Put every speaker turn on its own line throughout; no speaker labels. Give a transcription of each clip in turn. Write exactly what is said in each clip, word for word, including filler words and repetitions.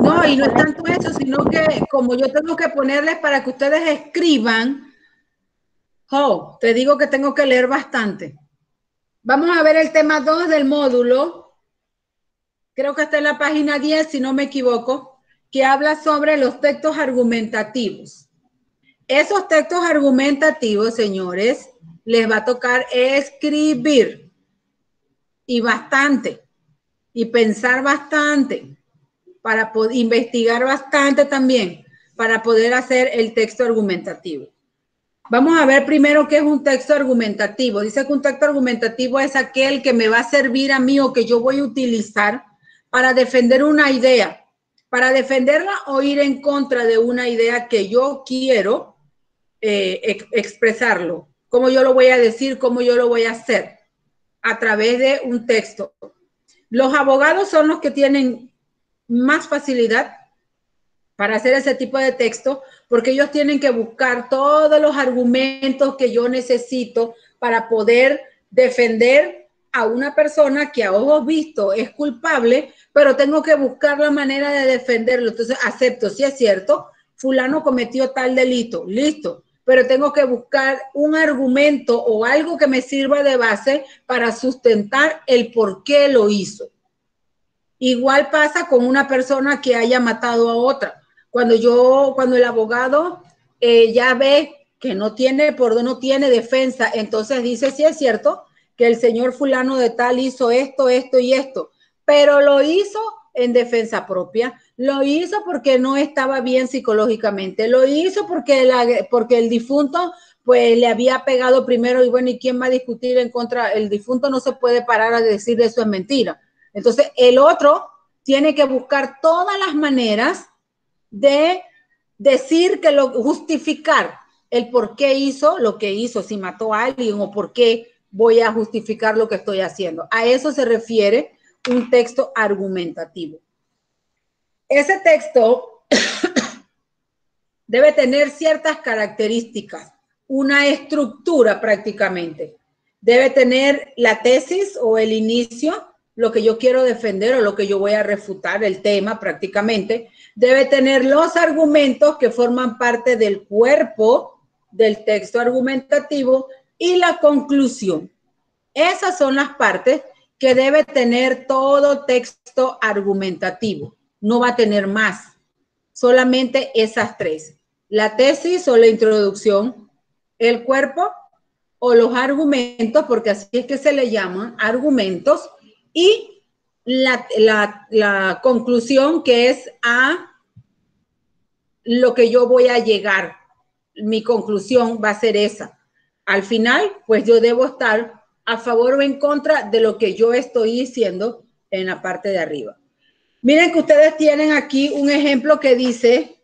No, y no es tanto eso, sino que como yo tengo que ponerles para que ustedes escriban, oh, te digo que tengo que leer bastante. Vamos a ver el tema dos del módulo. Creo que está en la página diez, si no me equivoco, que habla sobre los textos argumentativos. Esos textos argumentativos, señores, les va a tocar escribir y bastante, y pensar bastante, para poder investigar bastante también, para poder hacer el texto argumentativo. Vamos a ver primero qué es un texto argumentativo. Dice que un texto argumentativo es aquel que me va a servir a mí o que yo voy a utilizar para defender una idea, para defenderla o ir en contra de una idea que yo quiero eh, ex expresarlo. Cómo yo lo voy a decir, cómo yo lo voy a hacer a través de un texto. Los abogados son los que tienen más facilidad para hacer ese tipo de texto, porque ellos tienen que buscar todos los argumentos que yo necesito para poder defender a una persona que a ojos vistos es culpable, pero tengo que buscar la manera de defenderlo. Entonces acepto, si es cierto, fulano cometió tal delito, listo, pero tengo que buscar un argumento o algo que me sirva de base para sustentar el por qué lo hizo. Igual pasa con una persona que haya matado a otra. Cuando yo, cuando el abogado eh, ya ve que no tiene, por no tiene defensa, entonces dice, sí es cierto que el señor fulano de tal hizo esto, esto y esto, pero lo hizo en defensa propia, lo hizo porque no estaba bien psicológicamente, lo hizo porque, la, porque el difunto pues le había pegado primero y bueno, ¿y quién va a discutir en contra? El difunto no se puede parar a decir eso es mentira. Entonces el otro tiene que buscar todas las maneras de decir que lo justificar el por qué hizo lo que hizo, si mató a alguien o por qué voy a justificar lo que estoy haciendo. A eso se refiere un texto argumentativo. Ese texto debe tener ciertas características, una estructura prácticamente. Debe tener la tesis o el inicio, lo que yo quiero defender o lo que yo voy a refutar, el tema prácticamente. Debe tener los argumentos que forman parte del cuerpo del texto argumentativo y la conclusión. Esas son las partes que debe tener todo texto argumentativo. No va a tener más, solamente esas tres. La tesis o la introducción, el cuerpo o los argumentos, porque así es que se le llaman argumentos, y la, la, la conclusión, que es a lo que yo voy a llegar. Mi conclusión va a ser esa. Al final, pues yo debo estar a favor o en contra de lo que yo estoy diciendo en la parte de arriba. Miren que ustedes tienen aquí un ejemplo que dice,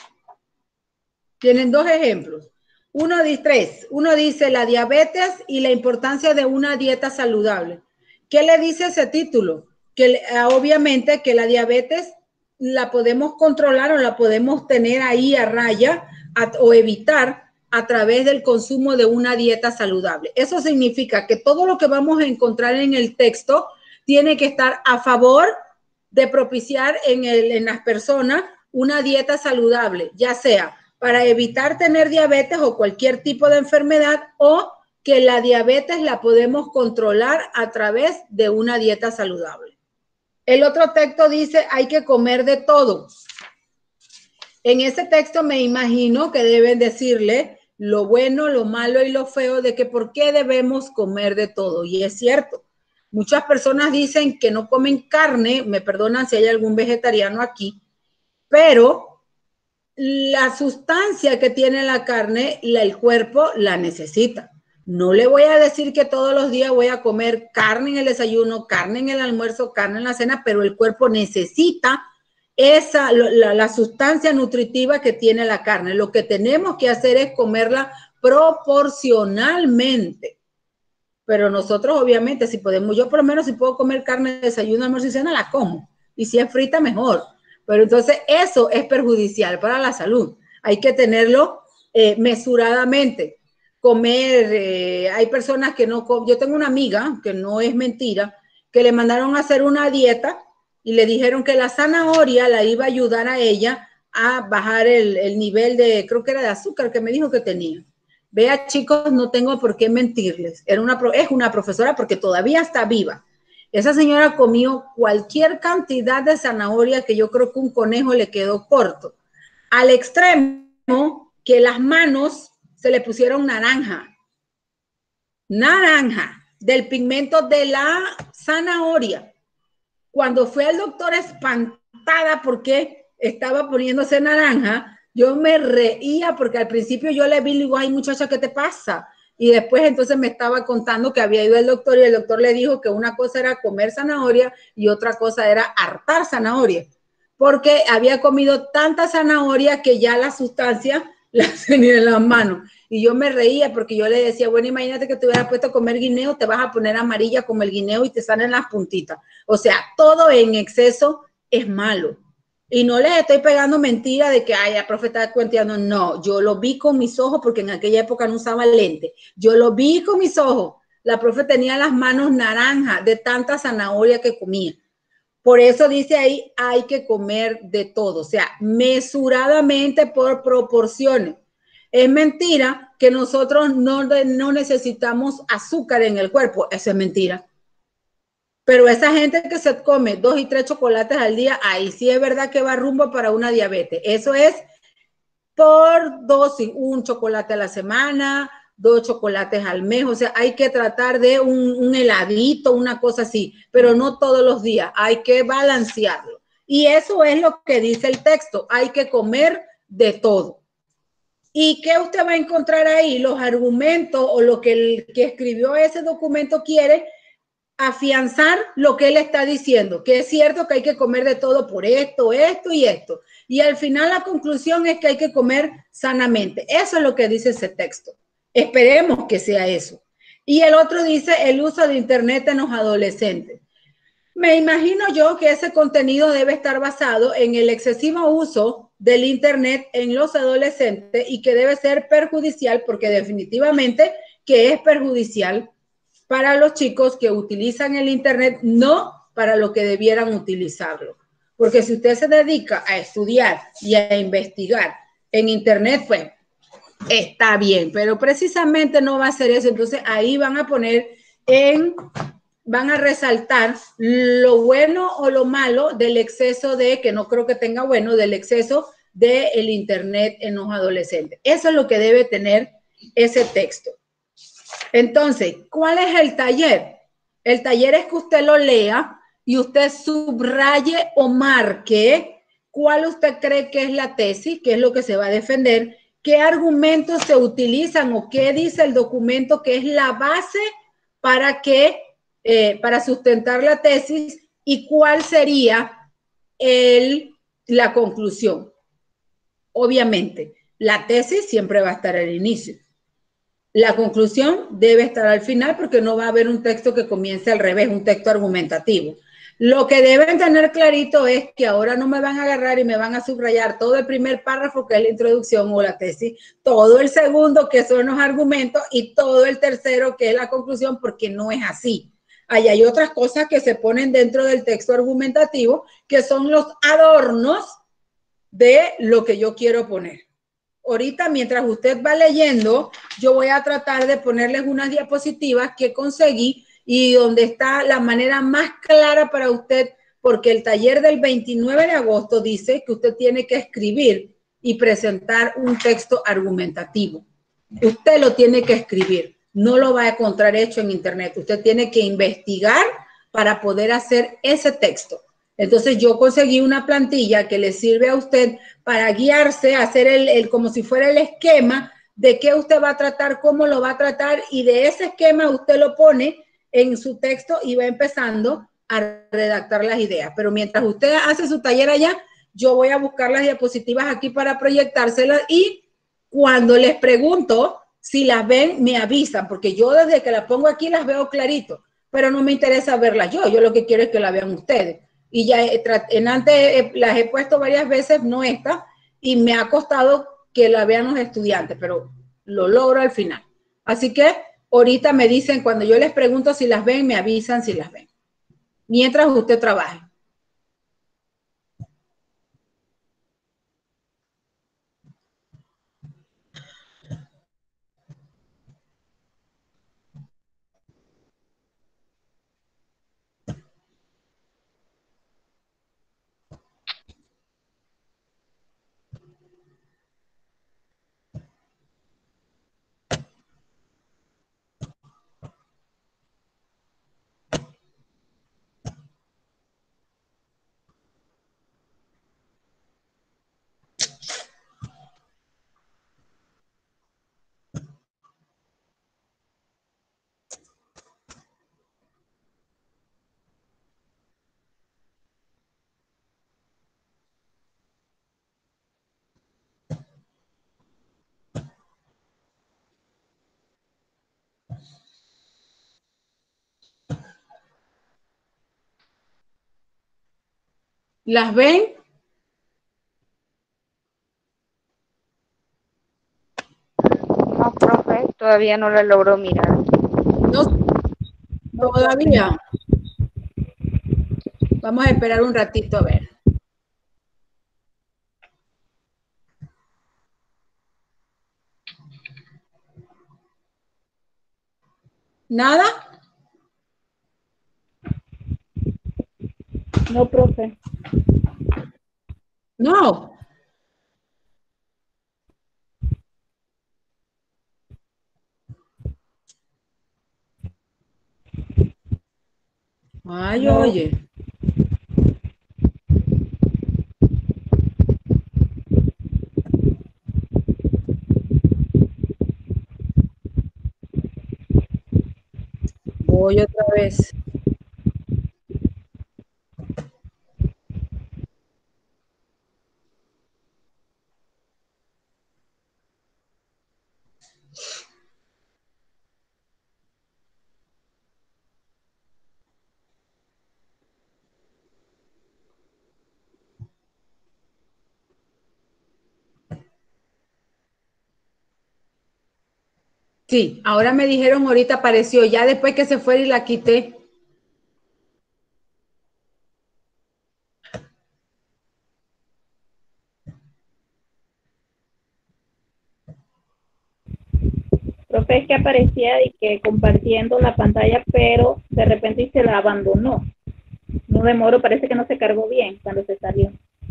tienen dos ejemplos. Uno dice, tres, uno dice la diabetes y la importancia de una dieta saludable. ¿Qué le dice ese título? Que obviamente que la diabetes la podemos controlar o la podemos tener ahí a raya a, o evitar a través del consumo de una dieta saludable. Eso significa que todo lo que vamos a encontrar en el texto tiene que estar a favor de propiciar en, el, en las personas una dieta saludable, ya sea para evitar tener diabetes o cualquier tipo de enfermedad, o que la diabetes la podemos controlar a través de una dieta saludable. El otro texto dice, hay que comer de todo. En ese texto me imagino que deben decirle lo bueno, lo malo y lo feo de que por qué debemos comer de todo. Y es cierto, muchas personas dicen que no comen carne, me perdonan si hay algún vegetariano aquí, pero la sustancia que tiene la carne, la, el cuerpo la necesita. No le voy a decir que todos los días voy a comer carne en el desayuno, carne en el almuerzo, carne en la cena, pero el cuerpo necesita esa, la, la sustancia nutritiva que tiene la carne. Lo que tenemos que hacer es comerla proporcionalmente. Pero nosotros, obviamente, si podemos, yo por lo menos si puedo comer carne de desayuno, almuerzo y cena, la como. Y si es frita, mejor. Pero entonces eso es perjudicial para la salud. Hay que tenerlo eh, mesuradamente. Comer, eh, hay personas que no comen. Yo tengo una amiga, que no es mentira, que le mandaron a hacer una dieta y le dijeron que la zanahoria la iba a ayudar a ella a bajar el, el nivel de, creo que era de azúcar que me dijo que tenía. Vea, chicos, no tengo por qué mentirles. Era una, es una profesora porque todavía está viva. Esa señora comió cualquier cantidad de zanahoria que yo creo que un conejo le quedó corto. Al extremo que las manos se le pusieron naranja. Naranja, del pigmento de la zanahoria. Cuando fue al doctor espantada porque estaba poniéndose naranja, yo me reía porque al principio yo le vi y digo, ay muchacha, ¿qué te pasa? Y después entonces me estaba contando que había ido al doctor y el doctor le dijo que una cosa era comer zanahoria y otra cosa era hartar zanahoria, porque había comido tanta zanahoria que ya la sustancia la tenía en las manos. Y yo me reía porque yo le decía, bueno, imagínate que te hubieras puesto a comer guineo, te vas a poner amarilla como el guineo y te salen las puntitas. O sea, todo en exceso es malo. Y no les estoy pegando mentira de que, ay, la profe está cuenteando. No, yo lo vi con mis ojos porque en aquella época no usaba lente. Yo lo vi con mis ojos. La profe tenía las manos naranjas de tanta zanahoria que comía. Por eso dice ahí, hay que comer de todo. O sea, mesuradamente por proporciones. Es mentira que nosotros no, no necesitamos azúcar en el cuerpo. Eso es mentira. Pero esa gente que se come dos y tres chocolates al día, ahí sí es verdad que va rumbo para una diabetes. Eso es por dosis, un chocolate a la semana, dos chocolates al mes. O sea, hay que tratar de un, un heladito, una cosa así, pero no todos los días. Hay que balancearlo. Y eso es lo que dice el texto. Hay que comer de todo. ¿Y qué usted va a encontrar ahí? Los argumentos o lo que el que escribió ese documento quiere afianzar lo que él está diciendo, que es cierto que hay que comer de todo por esto, esto y esto. Y al final la conclusión es que hay que comer sanamente. Eso es lo que dice ese texto. Esperemos que sea eso. Y el otro dice el uso de internet en los adolescentes. Me imagino yo que ese contenido debe estar basado en el excesivo uso del internet en los adolescentes y que debe ser perjudicial porque definitivamente que es perjudicial para los chicos que utilizan el internet, no para lo que debieran utilizarlo. Porque si usted se dedica a estudiar y a investigar en internet, pues está bien, pero precisamente no va a ser eso. Entonces ahí van a poner en... van a resaltar lo bueno o lo malo del exceso de, que no creo que tenga bueno, del exceso del internet en los adolescentes. Eso es lo que debe tener ese texto. Entonces, ¿cuál es el taller? El taller es que usted lo lea y usted subraye o marque cuál usted cree que es la tesis, qué es lo que se va a defender, qué argumentos se utilizan o qué dice el documento que es la base para que Eh, para sustentar la tesis y cuál sería el, la conclusión. Obviamente, la tesis siempre va a estar al inicio. La conclusión debe estar al final porque no va a haber un texto que comience al revés, un texto argumentativo. Lo que deben tener clarito es que ahora no me van a agarrar y me van a subrayar todo el primer párrafo, que es la introducción o la tesis, todo el segundo, que son los argumentos, y todo el tercero, que es la conclusión, porque no es así. Ahí hay otras cosas que se ponen dentro del texto argumentativo, que son los adornos de lo que yo quiero poner. Ahorita, mientras usted va leyendo, yo voy a tratar de ponerles unas diapositivas que conseguí y donde está la manera más clara para usted, porque el taller del veintinueve de agosto dice que usted tiene que escribir y presentar un texto argumentativo. Usted lo tiene que escribir. No lo va a encontrar hecho en internet. Usted tiene que investigar para poder hacer ese texto. Entonces yo conseguí una plantilla que le sirve a usted para guiarse, hacer el, el como si fuera el esquema de qué usted va a tratar, cómo lo va a tratar, y de ese esquema usted lo pone en su texto y va empezando a redactar las ideas. Pero mientras usted hace su taller allá, yo voy a buscar las diapositivas aquí para proyectárselas, y cuando les pregunto si las ven, me avisan, porque yo desde que las pongo aquí las veo clarito, pero no me interesa verlas yo, yo lo que quiero es que las vean ustedes. Y ya en antes las he puesto varias veces, no esta, y me ha costado que la vean los estudiantes, pero lo logro al final. Así que ahorita me dicen, cuando yo les pregunto si las ven, me avisan si las ven. Mientras usted trabaje. ¿Las ven?
No, profe, todavía no la logro mirar.
No,
No,
todavía. Vamos a esperar un ratito a ver. ¿Nada?
no, profe.
No. Ay,
No.
oye. Voy otra vez. Sí, ahora me dijeron, ahorita apareció, ya después que se fue y la quité.
Profe, es que aparecía y que compartiendo la pantalla, pero de repente se la abandonó. No demoro, parece que no se cargó bien cuando se salió.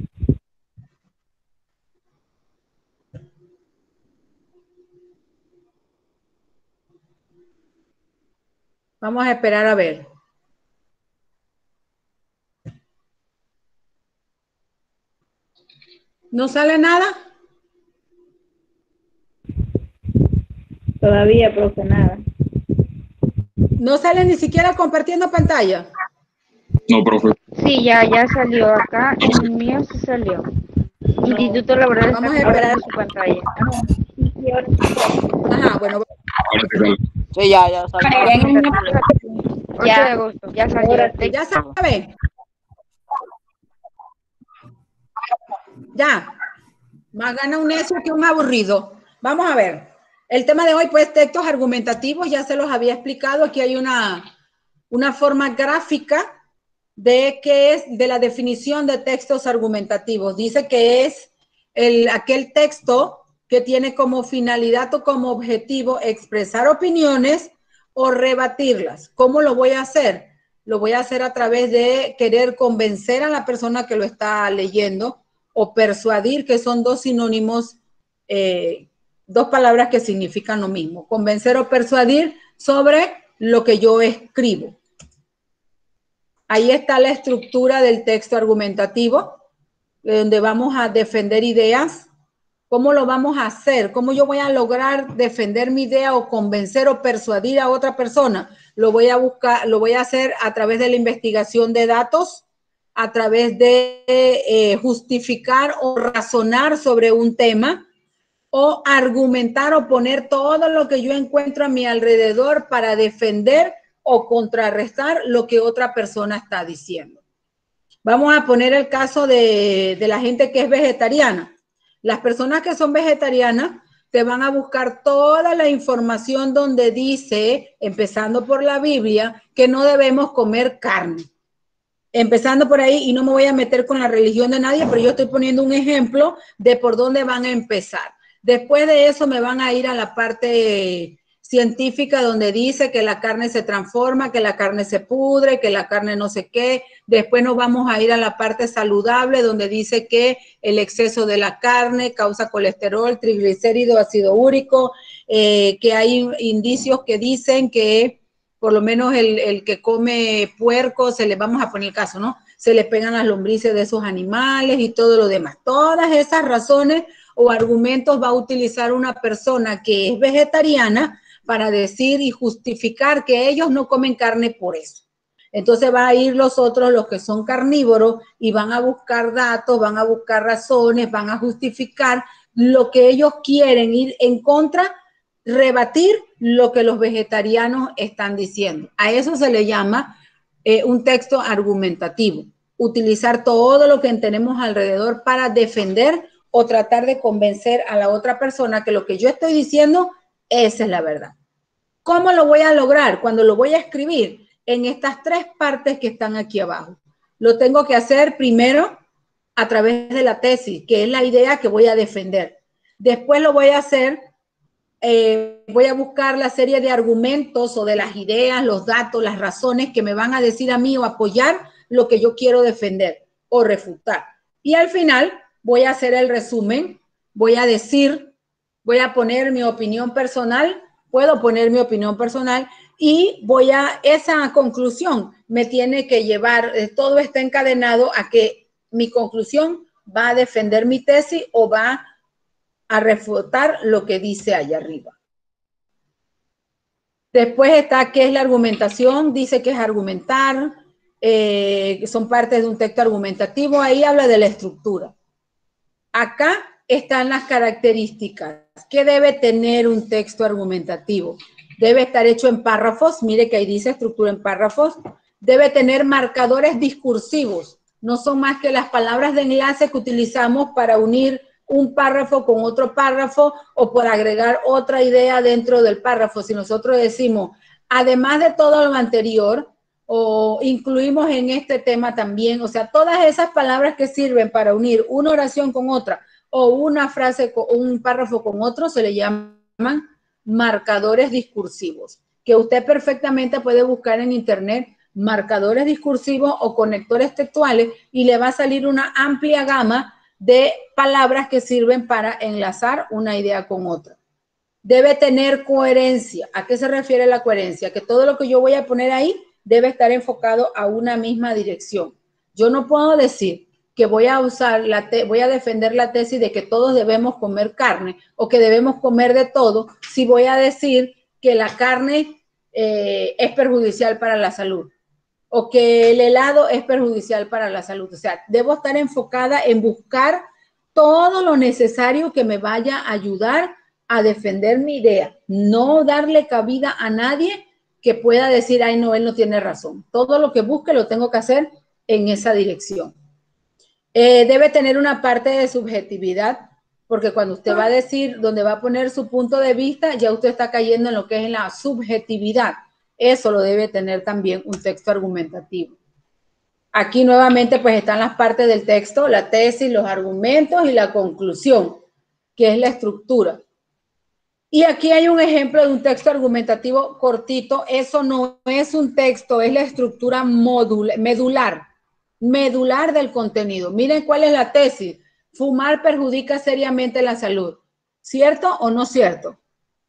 Vamos a esperar a ver. ¿No sale nada?
Todavía, profe, nada.
¿No sale ni siquiera compartiendo pantalla?
No, profe.
Sí, ya, ya salió acá. En el mío sí salió. Instituto Laboral está
Vamos a esperar.
compartiendo su pantalla. Sí, sí, ahora sí.
Ajá, bueno.
Ahora te calmo.
Sí, ya, ya salió.
ocho de agosto, ya salió.
Ahora sí.
Ya saben. Ya. Más gana un necio que un aburrido. Vamos a ver. El tema de hoy, pues, textos argumentativos, ya se los había explicado. Aquí hay una, una forma gráfica de qué es, de la definición de textos argumentativos. Dice que es el, aquel texto que tiene como finalidad o como objetivo expresar opiniones o rebatirlas. ¿Cómo lo voy a hacer? Lo voy a hacer a través de querer convencer a la persona que lo está leyendo o persuadir, que son dos sinónimos, eh, dos palabras que significan lo mismo. Convencer o persuadir sobre lo que yo escribo. Ahí está la estructura del texto argumentativo, donde vamos a defender ideas. ¿Cómo lo vamos a hacer? ¿Cómo yo voy a lograr defender mi idea o convencer o persuadir a otra persona? Lo voy a buscar, lo voy a hacer a través de la investigación de datos, a través de eh, justificar o razonar sobre un tema, o argumentar o poner todo lo que yo encuentro a mi alrededor para defender o contrarrestar lo que otra persona está diciendo. Vamos a poner el caso de, de la gente que es vegetariana. Las personas que son vegetarianas te van a buscar toda la información donde dice, empezando por la Biblia, que no debemos comer carne. Empezando por ahí, y no me voy a meter con la religión de nadie, pero yo estoy poniendo un ejemplo de por dónde van a empezar. Después de eso me van a ir a la parte científica donde dice que la carne se transforma, que la carne se pudre, que la carne no sé qué. Después nos vamos a ir a la parte saludable donde dice que el exceso de la carne causa colesterol, triglicérido, ácido úrico, eh, que hay indicios que dicen que por lo menos el, el que come puerco, se le vamos a poner el caso, ¿no? Se le pegan las lombrices de esos animales y todo lo demás. Todas esas razones o argumentos va a utilizar una persona que es vegetariana para decir y justificar que ellos no comen carne por eso. Entonces va a ir los otros, los que son carnívoros, y van a buscar datos, van a buscar razones, van a justificar lo que ellos quieren, ir en contra, rebatir lo que los vegetarianos están diciendo. A eso se le llama eh, un texto argumentativo. utilizar todo lo que tenemos alrededor para defender o tratar de convencer a la otra persona que lo que yo estoy diciendo, esa es la verdad. ¿Cómo lo voy a lograr? Cuando lo voy a escribir en estas tres partes que están aquí abajo. Lo tengo que hacer primero a través de la tesis, que es la idea que voy a defender. Después lo voy a hacer, eh, voy a buscar la serie de argumentos o de las ideas, los datos, las razones que me van a decir a mí o apoyar lo que yo quiero defender o refutar. Y al final voy a hacer el resumen, voy a decir, voy a poner mi opinión personal, puedo poner mi opinión personal y voy a, esa conclusión me tiene que llevar, eh, todo está encadenado a que mi conclusión va a defender mi tesis o va a refutar lo que dice allá arriba. Después está qué es la argumentación, dice que es argumentar, eh, son partes de un texto argumentativo, ahí habla de la estructura. Acá están las características. ¿Qué debe tener un texto argumentativo? Debe estar hecho en párrafos, mire que ahí dice estructura en párrafos. Debe tener marcadores discursivos, no son más que las palabras de enlace que utilizamos para unir un párrafo con otro párrafo o por agregar otra idea dentro del párrafo. Si nosotros decimos, además de todo lo anterior, o incluimos en este tema también, o sea, todas esas palabras que sirven para unir una oración con otra o una frase, con un párrafo con otro, se le llaman marcadores discursivos, que usted perfectamente puede buscar en internet, marcadores discursivos o conectores textuales, y le va a salir una amplia gama de palabras que sirven para enlazar una idea con otra. Debe tener coherencia. ¿A qué se refiere la coherencia? Que todo lo que yo voy a poner ahí debe estar enfocado a una misma dirección. Yo no puedo decir que voy a usar la te voy a defender la tesis de que todos debemos comer carne o que debemos comer de todo, si voy a decir que la carne eh, es perjudicial para la salud o que el helado es perjudicial para la salud. O sea, debo estar enfocada en buscar todo lo necesario que me vaya a ayudar a defender mi idea, no darle cabida a nadie que pueda decir, ay, no, él no tiene razón. Todo lo que busque lo tengo que hacer en esa dirección. Eh, debe tener una parte de subjetividad, porque cuando usted va a decir, donde va a poner su punto de vista, ya usted está cayendo en lo que es la subjetividad. Eso lo debe tener también un texto argumentativo. Aquí nuevamente pues están las partes del texto, la tesis, los argumentos y la conclusión, que es la estructura. Y aquí hay un ejemplo de un texto argumentativo cortito. Eso no es un texto, es la estructura modular, medular, medular del contenido. Miren cuál es la tesis. Fumar perjudica seriamente la salud. ¿Cierto o no cierto?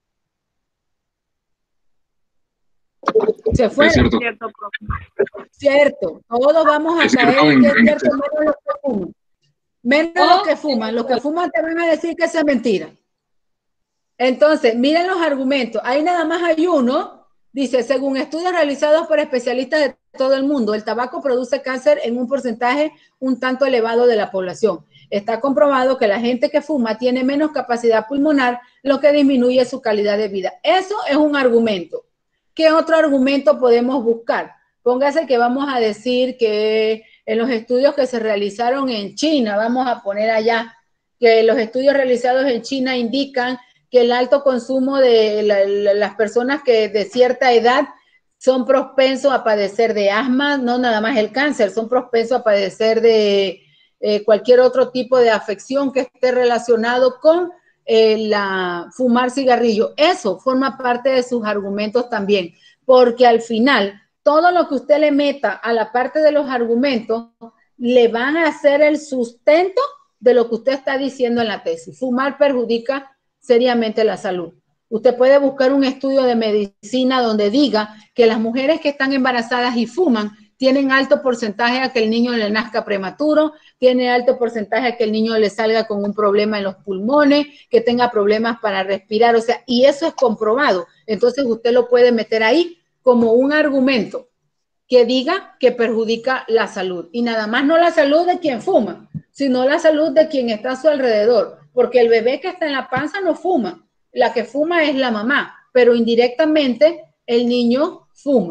Se fue.
Es cierto.
Cierto. Todos vamos a
Es
caer
cierto,
en que es
en-
cierto, menos los que fuman. Menos los que fuman. Los que fuman te van a decir que eso es mentira. Entonces, miren los argumentos. Ahí nada más hay uno. Dice, según estudios realizados por especialistas de todo el mundo, el tabaco produce cáncer en un porcentaje un tanto elevado de la población. Está comprobado que la gente que fuma tiene menos capacidad pulmonar, lo que disminuye su calidad de vida. Eso es un argumento. ¿Qué otro argumento podemos buscar? Póngase que vamos a decir que en los estudios que se realizaron en China, vamos a poner allá, que los estudios realizados en China indican que el alto consumo de la, la, las personas que de cierta edad son propensos a padecer de asma, no nada más el cáncer, son propensos a padecer de eh, cualquier otro tipo de afección que esté relacionado con eh, la fumar cigarrillo. Eso forma parte de sus argumentos también, porque al final todo lo que usted le meta a la parte de los argumentos le van a hacer el sustento de lo que usted está diciendo en la tesis. Fumar perjudica seriamente la salud. Usted puede buscar un estudio de medicina donde diga que las mujeres que están embarazadas y fuman tienen alto porcentaje a que el niño le nazca prematuro, tiene alto porcentaje a que el niño le salga con un problema en los pulmones, que tenga problemas para respirar, o sea, y eso es comprobado. Entonces usted lo puede meter ahí como un argumento que diga que perjudica la salud. Y nada más no la salud de quien fuma, sino la salud de quien está a su alrededor. Porque el bebé que está en la panza no fuma. La que fuma es la mamá, pero indirectamente el niño fuma.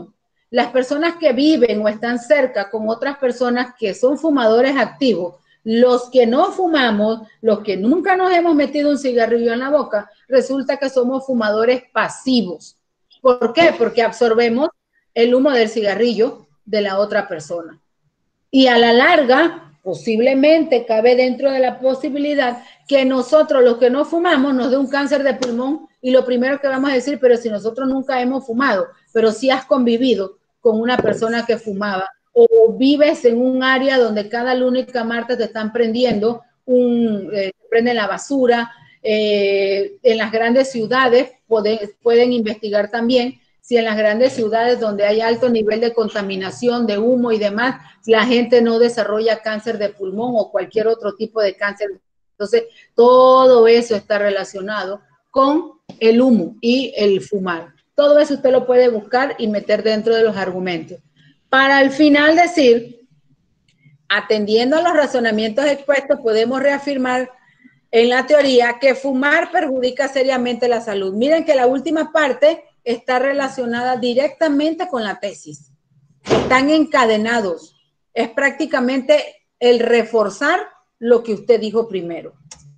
Las personas que viven o están cerca con otras personas que son fumadores activos, los que no fumamos, los que nunca nos hemos metido un cigarrillo en la boca, resulta que somos fumadores pasivos. ¿Por qué? Porque absorbemos el humo del cigarrillo de la otra persona. Y a la larga, posiblemente cabe dentro de la posibilidad que nosotros, los que no fumamos, nos dé un cáncer de pulmón y lo primero que vamos a decir, pero si nosotros nunca hemos fumado, pero sí has convivido con una persona que fumaba, o vives en un área donde cada lunes y martes te están prendiendo, un, eh, prenden la basura, eh, en las grandes ciudades pueden, pueden investigar también si en las grandes ciudades donde hay alto nivel de contaminación, de humo y demás, la gente no desarrolla cáncer de pulmón o cualquier otro tipo de cáncer. Entonces, todo eso está relacionado con el humo y el fumar. Todo eso usted lo puede buscar y meter dentro de los argumentos. Para al final decir, atendiendo a los razonamientos expuestos, podemos reafirmar en la teoría que fumar perjudica seriamente la salud. Miren que la última parte está relacionada directamente con la tesis. Están encadenados. Es prácticamente el reforzar lo que usted dijo primero.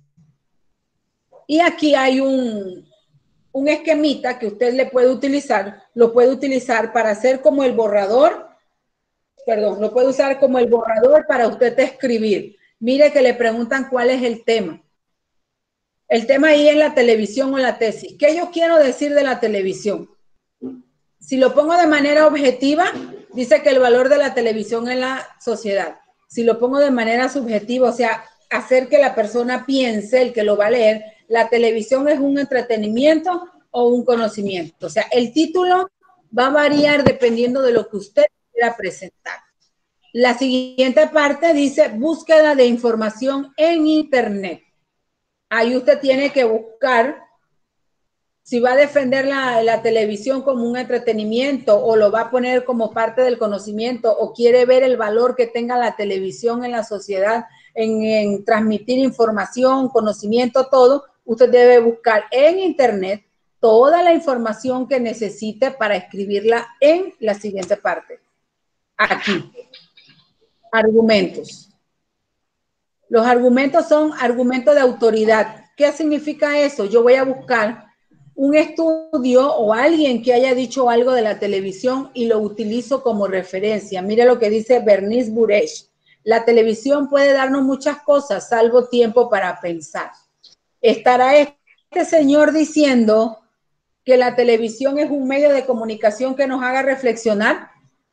Y aquí hay un, un esquemita que usted le puede utilizar, lo puede utilizar para hacer como el borrador, perdón, lo puede usar como el borrador para usted escribir. Mire que le preguntan cuál es el tema. El tema ahí es la televisión o la tesis. ¿Qué yo quiero decir de la televisión? Si lo pongo de manera objetiva, dice que el valor de la televisión en la sociedad. Si lo pongo de manera subjetiva, o sea, hacer que la persona piense, el que lo va a leer, la televisión es un entretenimiento o un conocimiento. O sea, el título va a variar dependiendo de lo que usted quiera presentar. La siguiente parte dice búsqueda de información en Internet. Ahí usted tiene que buscar si va a defender la, la televisión como un entretenimiento o lo va a poner como parte del conocimiento o quiere ver el valor que tenga la televisión en la sociedad, en, en transmitir información, conocimiento, todo, usted debe buscar en Internet toda la información que necesite para escribirla en la siguiente parte. Aquí. Argumentos. Los argumentos son argumentos de autoridad. ¿Qué significa eso? Yo voy a buscar un estudio o alguien que haya dicho algo de la televisión y lo utilizo como referencia. Mira lo que dice Bernice Buresh. La televisión puede darnos muchas cosas, salvo tiempo para pensar. ¿Estará este señor diciendo que la televisión es un medio de comunicación que nos haga reflexionar?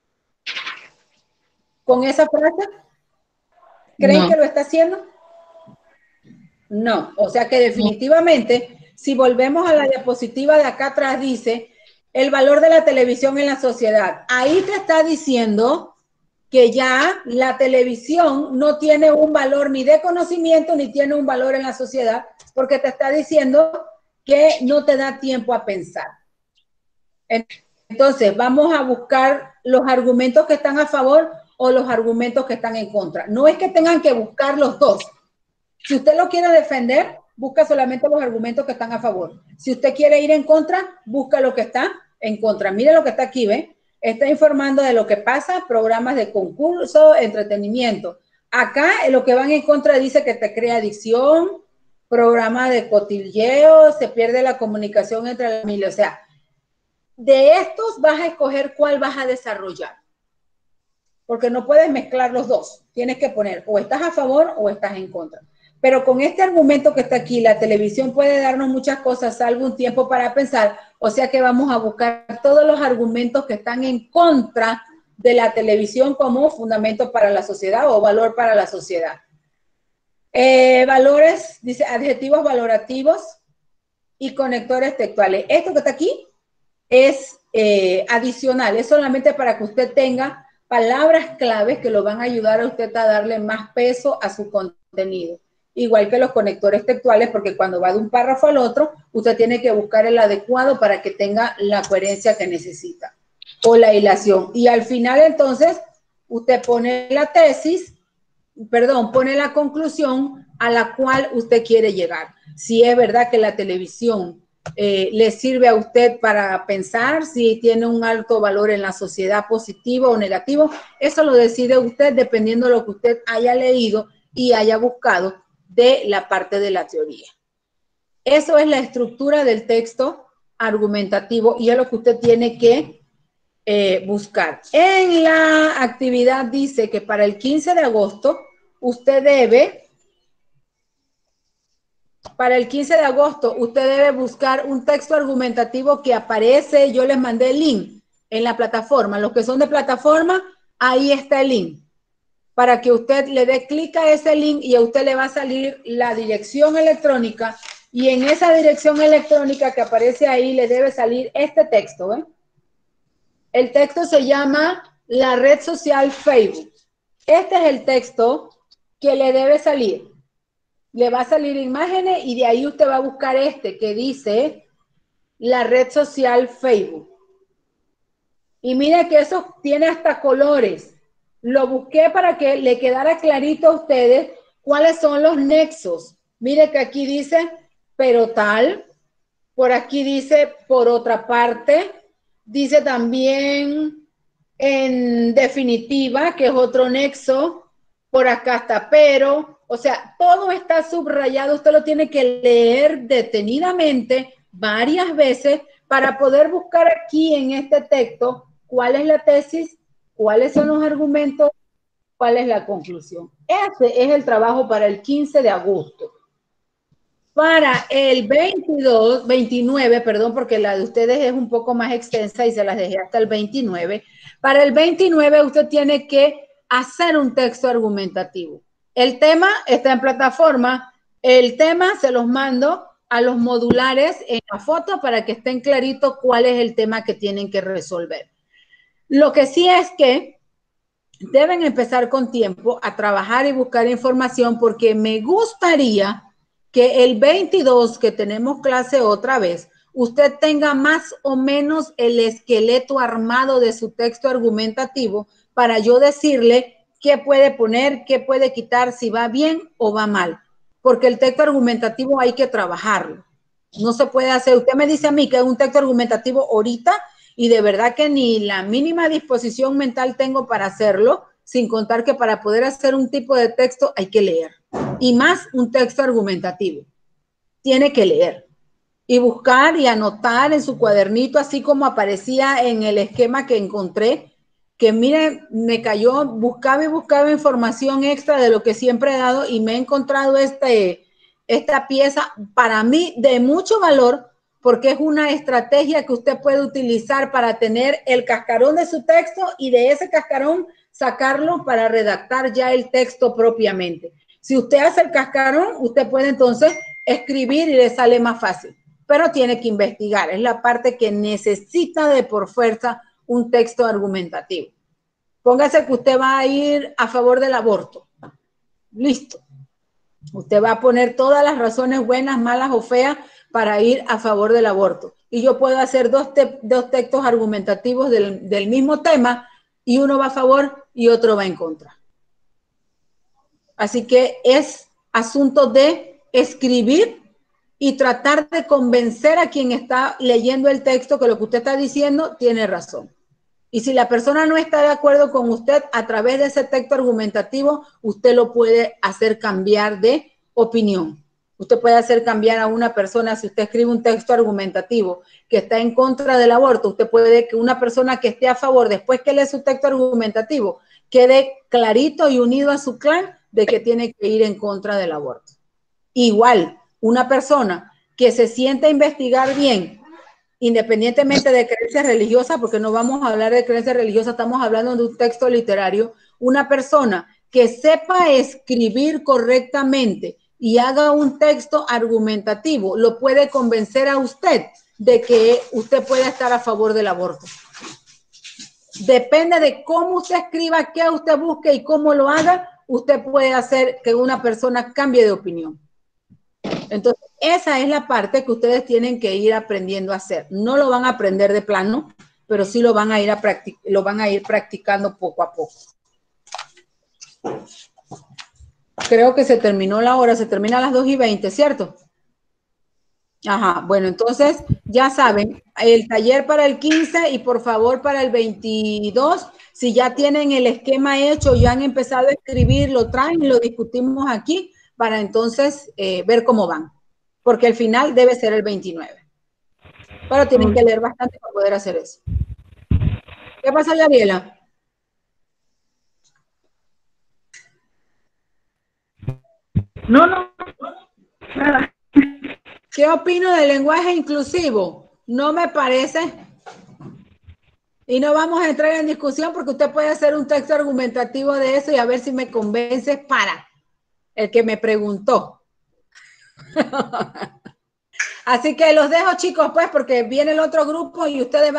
¿Con esa frase? ¿Creen no. que lo está haciendo? No. O sea que definitivamente, si volvemos a la diapositiva de acá atrás, dice el valor de la televisión en la sociedad. Ahí te está diciendo que ya la televisión no tiene un valor ni de conocimiento ni tiene un valor en la sociedad, porque te está diciendo que no te da tiempo a pensar. Entonces, vamos a buscar los argumentos que están a favor o los argumentos que están en contra. No es que tengan que buscar los dos. Si usted lo quiere defender, busca solamente los argumentos que están a favor. Si usted quiere ir en contra, busca lo que está en contra. Mire lo que está aquí, ¿ve? Está informando de lo que pasa, programas de concurso, entretenimiento. Acá, lo que van en contra dice que te crea adicción, programa de cotilleo, se pierde la comunicación entre la familia. O sea, de estos vas a escoger cuál vas a desarrollar. Porque no puedes mezclar los dos. Tienes que poner o estás a favor o estás en contra. Pero con este argumento que está aquí, la televisión puede darnos muchas cosas, salvo un tiempo para pensar. O sea que vamos a buscar todos los argumentos que están en contra de la televisión como fundamento para la sociedad o valor para la sociedad. Eh, valores, dice adjetivos valorativos y conectores textuales. Esto que está aquí es eh, adicional, es solamente para que usted tenga palabras claves que lo van a ayudar a usted a darle más peso a su contenido. Igual que los conectores textuales, porque cuando va de un párrafo al otro, usted tiene que buscar el adecuado para que tenga la coherencia que necesita o la hilación. Y al final, entonces, usted pone la tesis, perdón, pone la conclusión a la cual usted quiere llegar. Si es verdad que la televisión eh, le sirve a usted para pensar, si tiene un alto valor en la sociedad, positivo o negativo. Eso lo decide usted dependiendo de lo que usted haya leído y haya buscado de la parte de la teoría. Eso es la estructura del texto argumentativo y es lo que usted tiene que eh, buscar. En la actividad dice que para el quince de agosto usted debe, para el quince de agosto usted debe buscar un texto argumentativo que aparece, yo les mandé el link en la plataforma. Los que son de plataforma, ahí está el link. Para que usted le dé clic a ese link y a usted le va a salir la dirección electrónica y en esa dirección electrónica que aparece ahí le debe salir este texto, ¿eh? El texto se llama la red social Facebook. Este es el texto que le debe salir. Le va a salir imágenes y de ahí usted va a buscar este que dice la red social Facebook. Y mire que eso tiene hasta colores. Lo busqué para que le quedara clarito a ustedes cuáles son los nexos. Mire que aquí dice, pero tal. Por aquí dice, por otra parte. Dice también, en definitiva, que es otro nexo. Por acá está, pero. O sea, todo está subrayado. Usted lo tiene que leer detenidamente varias veces para poder buscar aquí en este texto cuál es la tesis, cuáles son los argumentos, cuál es la conclusión. Ese es el trabajo para el quince de agosto. Para el veintidós, veintinueve, perdón, porque la de ustedes es un poco más extensa y se las dejé hasta el veintinueve. Para el veintinueve usted tiene que hacer un texto argumentativo. El tema está en plataforma. El tema se los mando a los modulares en la foto para que estén claritos cuál es el tema que tienen que resolver. Lo que sí es que deben empezar con tiempo a trabajar y buscar información porque me gustaría que el veintidós, que tenemos clase otra vez, usted tenga más o menos el esqueleto armado de su texto argumentativo para yo decirle qué puede poner, qué puede quitar, si va bien o va mal. Porque el texto argumentativo hay que trabajarlo. No se puede hacer. Usted me dice a mí que es un texto argumentativo ahorita y de verdad que ni la mínima disposición mental tengo para hacerlo, sin contar que para poder hacer un tipo de texto hay que leer. Y más un texto argumentativo. Tiene que leer y buscar y anotar en su cuadernito, así como aparecía en el esquema que encontré, que miren, me cayó, buscaba y buscaba información extra de lo que siempre he dado y me he encontrado este, esta pieza para mí de mucho valor, porque es una estrategia que usted puede utilizar para tener el cascarón de su texto y de ese cascarón sacarlo para redactar ya el texto propiamente. Si usted hace el cascarón, usted puede entonces escribir y le sale más fácil, pero tiene que investigar. Es la parte que necesita de por fuerza un texto argumentativo. Póngase que usted va a ir a favor del aborto. Listo. Usted va a poner todas las razones buenas, malas o feas para ir a favor del aborto. Y yo puedo hacer dos, te dos textos argumentativos del, del mismo tema y uno va a favor y otro va en contra. Así que es asunto de escribir y tratar de convencer a quien está leyendo el texto que lo que usted está diciendo tiene razón. Y si la persona no está de acuerdo con usted, a través de ese texto argumentativo, usted lo puede hacer cambiar de opinión. Usted puede hacer cambiar a una persona, si usted escribe un texto argumentativo que está en contra del aborto, usted puede que una persona que esté a favor, después que lee su texto argumentativo, quede clarito y unido a su clan de que tiene que ir en contra del aborto. Igual, una persona que se siente a investigar bien, independientemente de creencias religiosas, porque no vamos a hablar de creencias religiosas, estamos hablando de un texto literario, una persona que sepa escribir correctamente y haga un texto argumentativo, lo puede convencer a usted de que usted puede estar a favor del aborto. Depende de cómo usted escriba, qué usted busque y cómo lo haga, usted puede hacer que una persona cambie de opinión. Entonces, esa es la parte que ustedes tienen que ir aprendiendo a hacer. No lo van a aprender de plano, pero sí lo van a ir, a lo van a ir practicando poco a poco. Creo que se terminó la hora, se termina a las dos y veinte, ¿cierto? Ajá, bueno, entonces ya saben, el taller para el quince y por favor para el veintidós, si ya tienen el esquema hecho, ya han empezado a escribir, lo traen y lo discutimos aquí para entonces eh, ver cómo van, porque el final debe ser el veintinueve. Pero tienen que leer bastante para poder hacer eso. ¿Qué pasa, Gabriela?
No, no, nada.
¿Qué opino del lenguaje inclusivo? No me parece. Y no vamos a entrar en discusión porque usted puede hacer un texto argumentativo de eso y a ver si me convence para el que me preguntó. Así que los dejo, chicos, pues, porque viene el otro grupo y ustedes van